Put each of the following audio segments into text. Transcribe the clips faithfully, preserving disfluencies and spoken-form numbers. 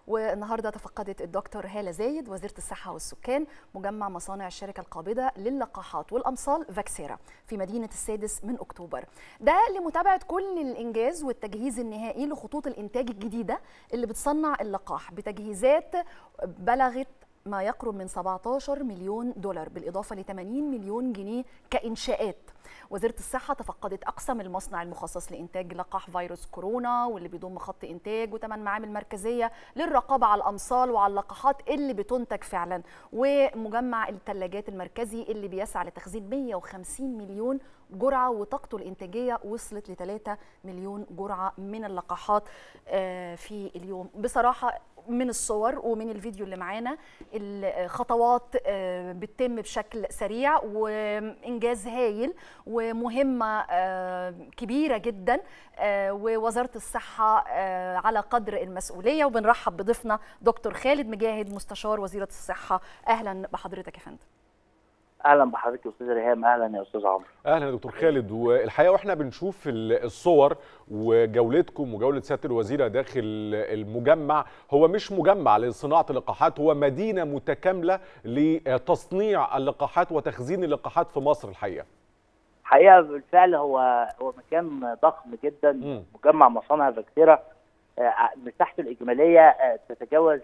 والنهارده تفقدت الدكتور هالة زايد وزيرة الصحة والسكان مجمع مصانع الشركة القابضة للقاحات والأمصال فاكسيرا في مدينة السادس من أكتوبر، ده لمتابعة كل الإنجاز والتجهيز النهائي لخطوط الإنتاج الجديدة اللي بتصنع اللقاح بتجهيزات بلغت ما يقرب من سبعة عشر مليون دولار بالإضافة ل ثمانين مليون جنيه كإنشاءات. وزيرة الصحة تفقدت أقسم المصنع المخصص لإنتاج لقاح فيروس كورونا واللي بيضم خط إنتاج وثمان معامل مركزية للرقابة على الأمصال وعلى اللقاحات اللي بتنتج فعلا، ومجمع الثلاجات المركزي اللي بيسعى لتخزين مئة وخمسين مليون جرعة وطاقته الإنتاجية وصلت ل ثلاثة مليون جرعة من اللقاحات في اليوم. بصراحة من الصور ومن الفيديو اللي معانا الخطوات بتتم بشكل سريع وإنجاز هايل ومهمة كبيرة جدا، ووزارة الصحة على قدر المسؤولية. وبنرحب بضيفنا دكتور خالد مجاهد مستشار وزيرة الصحة. أهلا بحضرتك يا فندم. اهلا بحضرتك يا استاذ ريهام. اهلا يا استاذ عمرو. اهلا يا دكتور خالد. والحقيقه واحنا بنشوف الصور وجولتكم وجوله سياده الوزيره داخل المجمع، هو مش مجمع لصناعه اللقاحات، هو مدينه متكامله لتصنيع اللقاحات وتخزين اللقاحات في مصر. الحقيقه حقيقه بالفعل هو هو مكان ضخم جدا. م. مجمع مصانع فاكسيرا مساحته الاجماليه تتجاوز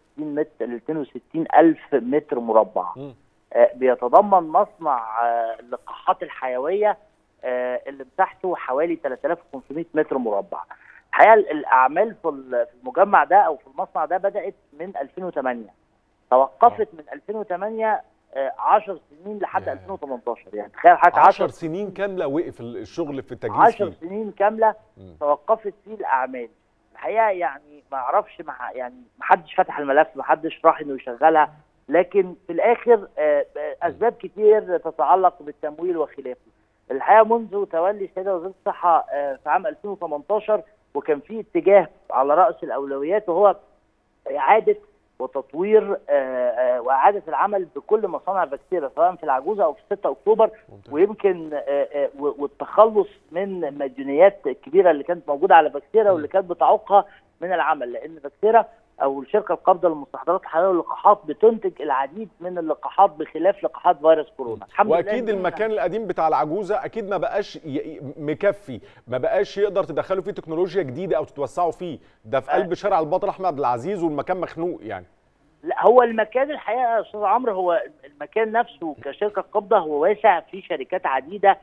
اثنين وستين ألف متر مربع. م. بيتضمن مصنع اللقاحات الحيويه اللي مساحته حوالي ثلاثة آلاف وخمسمئة متر مربع. الحقيقه الاعمال في المجمع ده او في المصنع ده بدات من ألفين وثمانية، توقفت من ألفين وثمانية عشر سنين لحد ألفين وثمانية عشر. يعني تخيل حضرتك عشر سنين كامله وقف الشغل في التجهيز. عشر سنين كامله توقفت فيه الاعمال. الحقيقه يعني ما اعرفش مع يعني ما حدش فتح الملف، ما حدش راح انه يشغلها، لكن في الاخر اسباب كتير تتعلق بالتمويل وخلافه. الحقيقه منذ تولي السيده وزيره الصحه في عام ألفين وثمانية عشر وكان في اتجاه على راس الاولويات وهو اعاده وتطوير واعاده العمل بكل مصانع فاكسيرا سواء في العجوزه او في ستة أكتوبر، ويمكن والتخلص من المديونيات الكبيره اللي كانت موجوده على فاكسيرا واللي كانت بتعوقها من العمل، لان فاكسيرا او الشركه القابضه للمستحضرات الحيويه واللقاحات بتنتج العديد من اللقاحات بخلاف لقاحات فيروس كورونا. الحمد لله. واكيد المكان القديم بتاع العجوزه اكيد ما بقاش مكفي، ما بقاش يقدر تدخلوا فيه تكنولوجيا جديده او تتوسعوا فيه، ده في قلب شارع البطل احمد عبد العزيز والمكان مخنوق يعني. لا هو المكان الحقيقه يا استاذ عمرو، هو المكان نفسه كشركه قابضه هو واسع، في شركات عديده،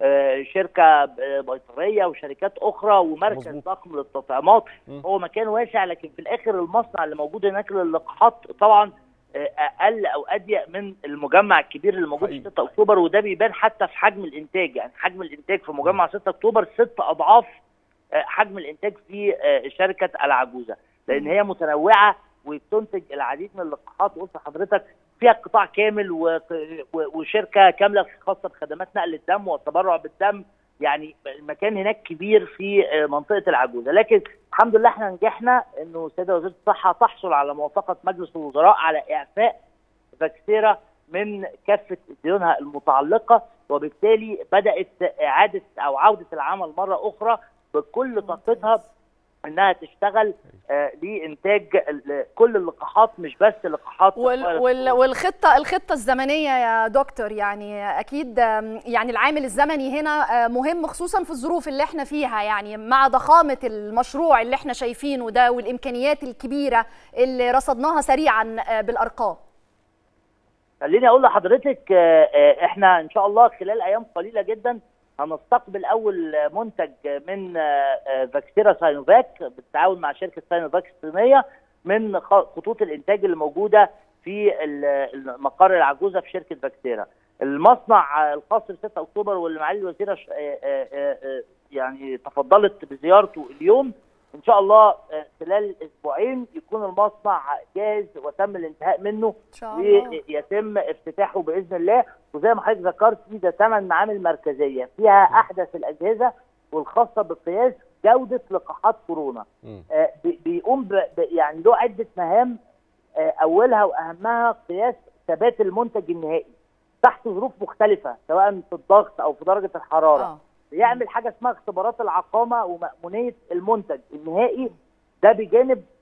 شركه بيطريه وشركات اخرى ومركز مزبوط. ضخم للتطعيمات. هو مكان واسع، لكن في الاخر المصنع اللي موجود هناك للقاحات طبعا اقل او اضيق من المجمع الكبير اللي موجود في ستة أكتوبر، وده بيبان حتى في حجم الانتاج. يعني حجم الانتاج في مجمع ستة أكتوبر ست اضعاف حجم الانتاج في شركه العجوزه، لان هي متنوعه وبتنتج العديد من اللقاحات. قلت لحضرتك فيها قطاع كامل وشركه كامله خاصه بخدمات نقل الدم والتبرع بالدم. يعني المكان هناك كبير في منطقه العجوزه، لكن الحمد لله احنا نجحنا انه السيده وزيره الصحه تحصل على موافقه مجلس الوزراء على اعفاء فاكسيرا من كافه ديونها المتعلقه، وبالتالي بدات اعاده او عوده العمل مره اخرى بكل طاقتها انها تشتغل آه لانتاج كل اللقاحات، مش بس لقاحات وال وال والخطه الخطه الزمنيه يا دكتور. يعني اكيد يعني العامل الزمني هنا مهم خصوصا في الظروف اللي احنا فيها، يعني مع ضخامه المشروع اللي احنا شايفينه ده والامكانيات الكبيره اللي رصدناها سريعا بالارقام. خليني اقول لحضرتك احنا ان شاء الله خلال ايام قليله جدا هنستقبل اول منتج من فاكسيرا ساينوفاك بالتعاون مع شركه ساينوفاك الصينيه من خطوط الانتاج اللي موجوده في مقر العجوزه في شركه فاكسيرا. المصنع الخاص ب ستة أكتوبر واللي معالي الوزيره يعني تفضلت بزيارته اليوم، ان شاء الله خلال اسبوعين يكون المصنع جاهز وتم الانتهاء منه ويتم افتتاحه باذن الله. وزي ما حضرتك ذكرت في ده ثمان معامل مركزيه فيها احدث الاجهزه والخاصه بقياس جوده لقاحات كورونا. آه بيقوم ب يعني له عده مهام، آه اولها واهمها قياس ثبات المنتج النهائي تحت ظروف مختلفه سواء في الضغط او في درجه الحراره. آه. بيعمل حاجه اسمها اختبارات العقامه ومأمونيه المنتج النهائي، ده بجانب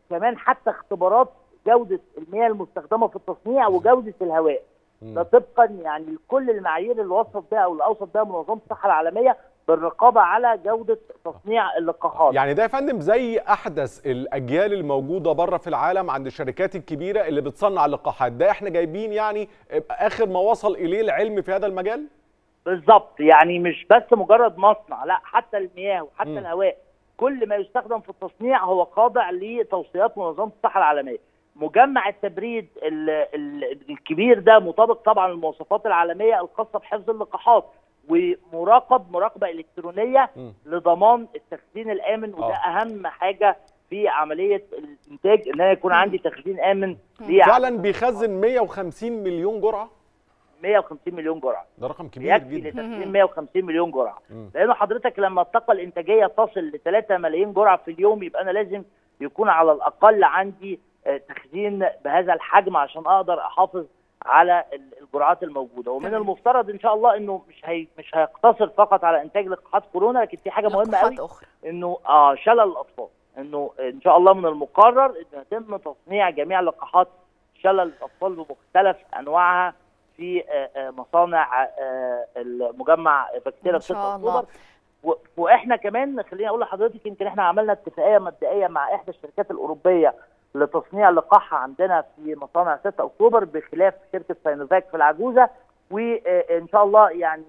كمان حتى اختبارات جوده المياه المستخدمه في التصنيع وجوده الهواء. ده طبقا يعني لكل المعايير اللي وصفت بها او اللي اوصت بها منظمه الصحه العالميه بالرقابه على جوده تصنيع اللقاحات. يعني ده يا فندم زي احدث الاجيال الموجوده بره في العالم عند الشركات الكبيره اللي بتصنع اللقاحات، ده احنا جايبين يعني اخر ما وصل اليه العلم في هذا المجال؟ بالظبط، يعني مش بس مجرد مصنع، لا حتى المياه وحتى م. الهواء، كل ما يستخدم في التصنيع هو خاضع لتوصيات منظمه الصحه العالميه. مجمع التبريد ال ال الكبير ده مطابق طبعا للمواصفات العالميه الخاصه بحفظ اللقاحات، ومراقب مراقبه الكترونيه م. لضمان التخزين الامن، وده أوه. اهم حاجه في عمليه الانتاج، ان انا يكون عندي تخزين امن. فعلا بيخزن مية وخمسين مليون جرعه؟ مية وخمسين مليون جرعه، ده رقم كبير يكفي جدا لتخزين مية وخمسين مليون جرعه. لانه حضرتك لما الطاقه الانتاجيه تصل ل ثلاثة ملايين جرعه في اليوم، يبقى انا لازم يكون على الاقل عندي تخزين بهذا الحجم عشان اقدر احافظ على الجرعات الموجوده. ومن المفترض ان شاء الله انه مش هي مش هيقتصر فقط على انتاج لقاحات كورونا، لكن في حاجه مهمه قوي انه اه شلل الاطفال، انه ان شاء الله من المقرر انه يتم تصنيع جميع لقاحات شلل الاطفال بمختلف انواعها في مصانع المجمع فاكسيرا في ستة أكتوبر. واحنا كمان خليني اقول لحضرتك، يمكن احنا عملنا اتفاقيه مبدئيه مع احدى الشركات الاوروبيه لتصنيع لقاحها عندنا في مصانع ستة أكتوبر بخلاف شركه ساينوفاك في العجوزه، وان شاء الله يعني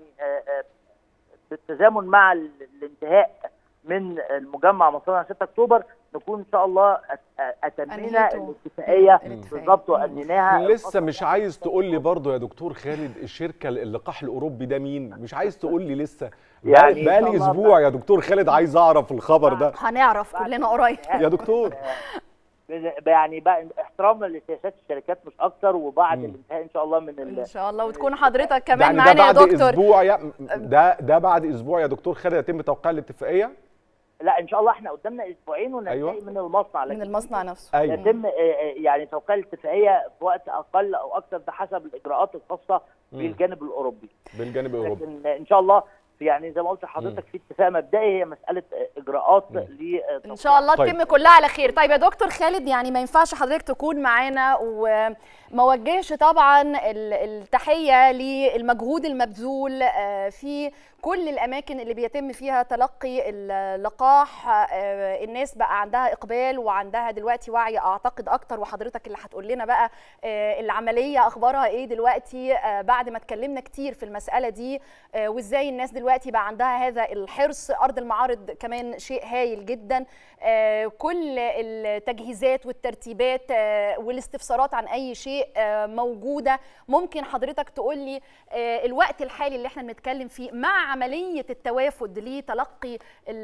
بالتزامن مع الانتهاء من المجمع مصانع ستة أكتوبر نكون ان شاء الله اتمينا الاتفاقيه بالظبط وانهيناها. لسه مش عايز تقول لي برضه يا دكتور خالد الشركه اللقاح الاوروبي ده مين؟ مش عايز تقول لي لسه؟ يعني بقالي اسبوع يا دكتور خالد عايز اعرف الخبر ده. هنعرف كلنا قريب يا دكتور. يعني بقى احتراما لسياسات الشركات مش اكتر، وبعد مم. الانتهاء ان شاء الله من ان شاء الله وتكون حضرتك كمان يعني معانا يا دكتور. اسبوع يا ده ده بعد اسبوع يا دكتور خالد يتم توقيع الاتفاقيه؟ لا ان شاء الله احنا قدامنا اسبوعين وننتهي أيوة. من المصنع، من المصنع نفسه أيوة. يتم يعني توقيع الاتفاقيه في وقت اقل او اكثر، ده حسب الاجراءات الخاصه بالجانب الاوروبي. بالجانب الاوروبي لكن ان شاء الله يعني زي ما قلت لحضرتك في اتفاق مبدئي، هي مساله اجراءات ل ان شاء الله تتم طيب. كلها على خير. طيب يا دكتور خالد، يعني ما ينفعش حضرتك تكون معانا وما وجهش طبعا التحيه للمجهود المبذول في كل الاماكن اللي بيتم فيها تلقي اللقاح. الناس بقى عندها اقبال وعندها دلوقتي وعي اعتقد اكتر، وحضرتك اللي هتقول لنا بقى العمليه اخبارها ايه دلوقتي بعد ما اتكلمنا كتير في المساله دي، وازاي الناس دلوقتي بقى عندها هذا الحرص. ارض المعارض كمان شيء هايل جدا، كل التجهيزات والترتيبات والاستفسارات عن اي شيء موجوده. ممكن حضرتك تقول لي الوقت الحالي اللي احنا بنتكلم فيه مع عمليه التوافد لتلقي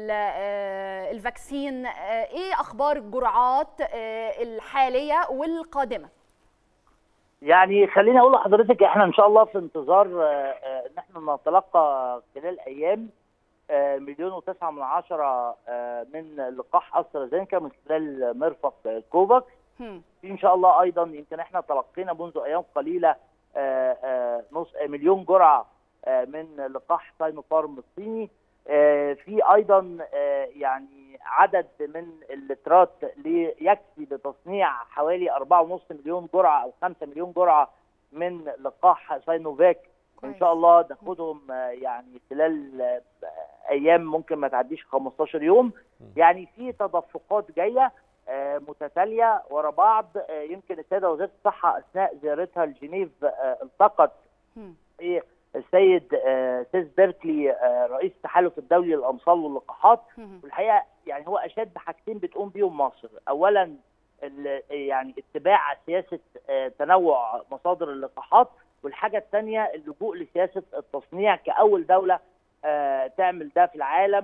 الفاكسين، ايه اخبار الجرعات الحاليه والقادمه؟ يعني خليني اقول لحضرتك احنا ان شاء الله في انتظار ان احنا نتلقى خلال ايام مليون وتسعة من عشرة من لقاح استرازينكا من خلال مرفق كوفاكس. في ان شاء الله ايضا يمكن احنا تلقينا منذ ايام قليله نص مليون جرعه من لقاح ساينوفارم الصيني. في ايضا يعني عدد من اللترات يكفي لتصنيع حوالي أربعة ونص مليون جرعه او خمسة مليون جرعه من لقاح ساينوفاك. ان شاء الله ناخدهم يعني خلال ايام ممكن ما تعديش خمستاشر يوم. يعني في تدفقات جايه متتاليه ورا بعض. يمكن السيده وزيره الصحه اثناء زيارتها لجنيف التقت السيد سيس بيركلي رئيس التحالف الدولي للامصال واللقاحات، والحقيقه يعني هو اشاد بحاجتين بتقوم بيهم مصر. اولا يعني اتباع سياسه تنوع مصادر اللقاحات، والحاجه الثانيه اللجوء لسياسه التصنيع كاول دوله تعمل ده في العالم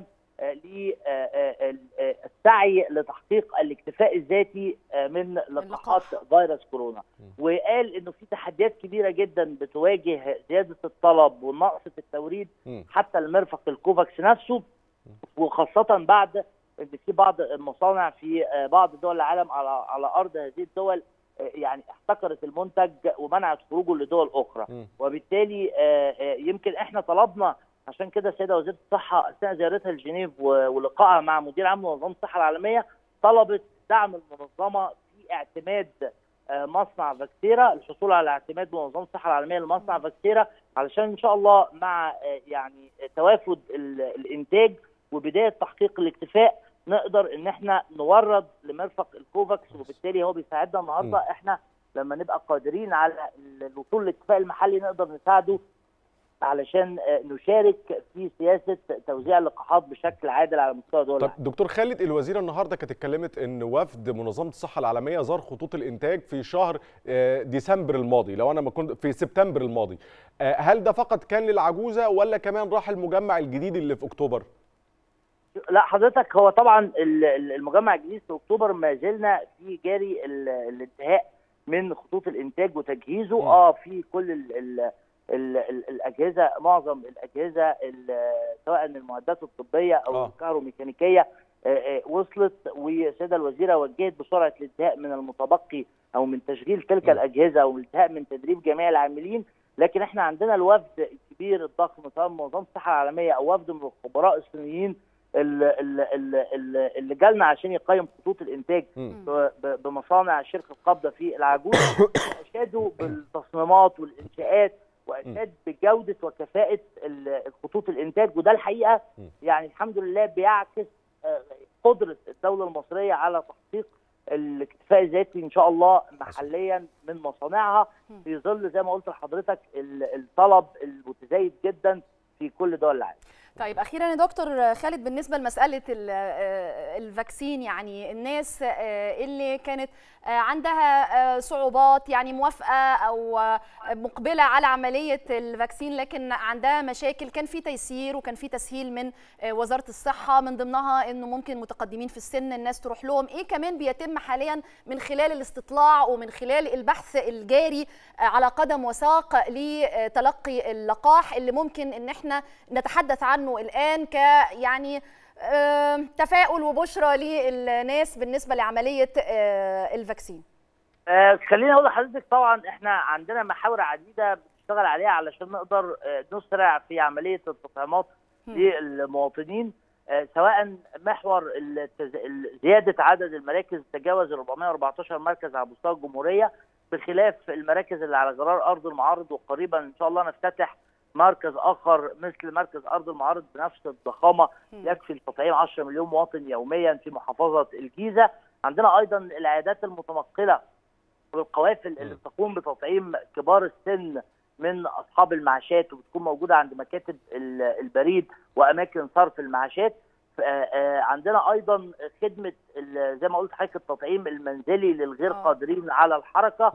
للسعي لتحقيق الاكتفاء الذاتي من لقاحات فيروس كورونا. وقال انه في تحديات كبيره جدا بتواجه زياده الطلب ونقص في التوريد حتى المرفق الكوفاكس نفسه، وخاصه بعد ان في بعض المصانع في بعض دول العالم على على ارض هذه الدول يعني احتكرت المنتج ومنعت خروجه لدول اخرى. وبالتالي يمكن احنا طلبنا، عشان كده السيده وزيره الصحه اثناء زيارتها لجنيف ولقائها مع مدير عام منظمه الصحه العالميه طلبت دعم المنظمه في اعتماد مصنع فاكسيرا، الحصول على اعتماد منظمه الصحه العالميه لمصنع فاكسيرا، علشان ان شاء الله مع يعني توافد الانتاج وبدايه تحقيق الاكتفاء نقدر ان احنا نورد لمرفق الكوفاكس، وبالتالي هو بيساعدنا النهارده. احنا لما نبقى قادرين على الوصول للاكتفاء المحلي نقدر نساعده علشان نشارك في سياسه توزيع اللقاحات بشكل عادل على مستوى دول العالم. طب دكتور خالد، الوزيره النهارده كانت اتكلمت ان وفد منظمه الصحه العالميه زار خطوط الانتاج في شهر ديسمبر الماضي، لو انا ما كنت في سبتمبر الماضي، هل ده فقط كان للعجوزه ولا كمان راح المجمع الجديد اللي في اكتوبر؟ لا حضرتك، هو طبعا المجمع الجديد في اكتوبر ما زلنا في جاري الانتهاء من خطوط الانتاج وتجهيزه. م. اه في كل ال ال ال ال الاجهزه، معظم الاجهزه سواء المعدات الطبيه او آه. الكهروميكانيكيه وصلت، والسيده الوزيره وجهت بسرعه الانتهاء من المتبقي او من تشغيل تلك م. الاجهزه او الانتهاء من تدريب جميع العاملين. لكن احنا عندنا الوفد الكبير الضخم سواء منظمه الصحه العالميه او وفد من الخبراء الصينيين اللي جالنا عشان يقيم خطوط الانتاج بمصانع شركه القابضه في العجوز، اشادوا بالتصميمات والانشاءات واشاد بجوده وكفاءه خطوط الانتاج، وده الحقيقه يعني الحمد لله بيعكس قدره الدوله المصريه على تحقيق الاكتفاء الذاتي ان شاء الله محليا من مصانعها، في ظل زي ما قلت لحضرتك الطلب المتزايد جدا في كل دول العالم. طيب اخيرا يا دكتور خالد، بالنسبه لمساله الفاكسين، يعني الناس اللي كانت عندها صعوبات، يعني موافقه او مقبله على عمليه الفاكسين لكن عندها مشاكل، كان في تيسير وكان في تسهيل من وزاره الصحه، من ضمنها انه ممكن متقدمين في السن الناس تروح لهم. ايه كمان بيتم حاليا من خلال الاستطلاع ومن خلال البحث الجاري على قدم وساق لتلقي اللقاح اللي ممكن ان احنا نتحدث عنه الآن ك يعني تفاؤل وبشرى للناس بالنسبة لعملية الفاكسين؟ خليني أقول لحضرتك، طبعا احنا عندنا محاور عديدة بنشتغل عليها علشان نقدر نسرع في عملية التطعيمات للمواطنين، سواء محور زيادة عدد المراكز تجاوز أربعمائة وأربعة عشر مركز على مستوى الجمهورية، بخلاف المراكز اللي على غرار أرض المعارض، وقريبا إن شاء الله نفتتح مركز اخر مثل مركز ارض المعارض بنفس الضخامه يكفي لتطعيم عشرة مليون مواطن يوميا في محافظه الجيزه. عندنا ايضا العيادات المتنقله والقوافل اللي بتقوم بتطعيم كبار السن من اصحاب المعاشات، وبتكون موجوده عند مكاتب البريد واماكن صرف المعاشات. عندنا ايضا خدمه زي ما قلت حضرتك التطعيم المنزلي للغير قادرين على الحركه.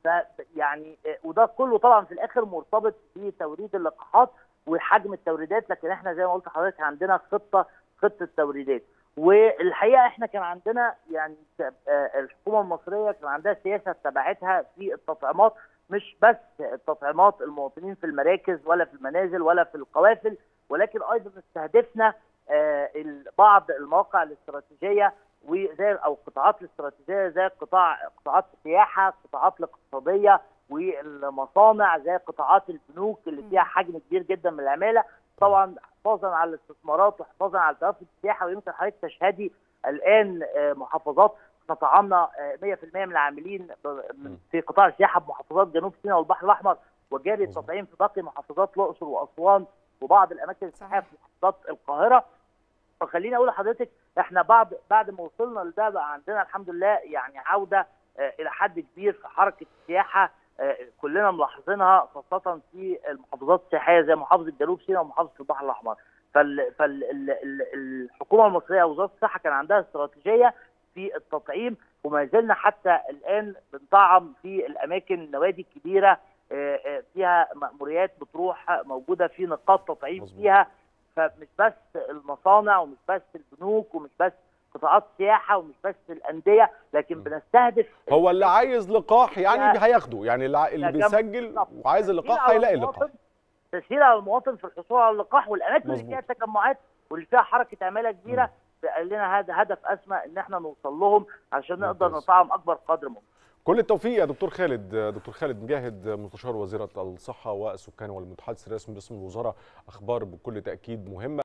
يعني وده كله طبعا في الاخر مرتبط بتوريد اللقاحات وحجم التوريدات، لكن احنا زي ما قلت لحضرتك عندنا خطه خطه توريدات. والحقيقه احنا كان عندنا يعني الحكومه المصريه كان عندها سياسه تبعتها في التطعيمات، مش بس التطعيمات المواطنين في المراكز ولا في المنازل ولا في القوافل، ولكن ايضا استهدفنا بعض المواقع الاستراتيجيه وزي او القطاعات الاستراتيجيه زي قطاع قطاعات السياحه، القطاعات الاقتصاديه والمصانع، زي قطاعات البنوك اللي فيها حجم كبير جدا من العماله، طبعا حفاظا على الاستثمارات وحفاظا على توافد السياحه. ويمكن حضرتك تشهدي الان محافظات طعمنا مئة في المئة من العاملين في قطاع السياحه بمحافظات جنوب سيناء والبحر الاحمر، وجاري التطعيم في باقي محافظات الاقصر واسوان وبعض الاماكن السياحيه في محافظات القاهره. فخليني اقول لحضرتك احنا بعد بعد ما وصلنا لده بقى عندنا الحمد لله يعني عوده اه الى حد كبير في حركه السياحه، اه كلنا ملاحظينها خاصه في المحافظات السياحيه زي محافظه جنوب سيناء ومحافظه البحر الاحمر. فالحكومه المصريه ووزاره الصحه كان عندها استراتيجيه في التطعيم، وما زلنا حتى الان بنطعم في الاماكن النوادي الكبيره اه فيها مأموريات بتروح موجوده في نقاط تطعيم فيها، فمش بس المصانع ومش بس البنوك ومش بس قطاعات السياحه ومش بس الانديه، لكن بنستهدف هو اللي عايز لقاح يعني هياخده، يعني اللي بيسجل وعايز اللقاح هيلاقي اللقاح. تسهيل على المواطن في الحصول على اللقاح، والاماكن اللي فيها تجمعات واللي فيها حركه عماله كبيره قال لنا هذا هدف اسمى ان احنا نوصل لهم عشان نقدر نطعم اكبر قدر ممكن. كل التوفيق يا دكتور خالد. دكتور خالد مجاهد مستشار وزيره الصحه والسكان والمتحدث الرسمي باسم الوزاره، اخبار بكل تاكيد مهمه.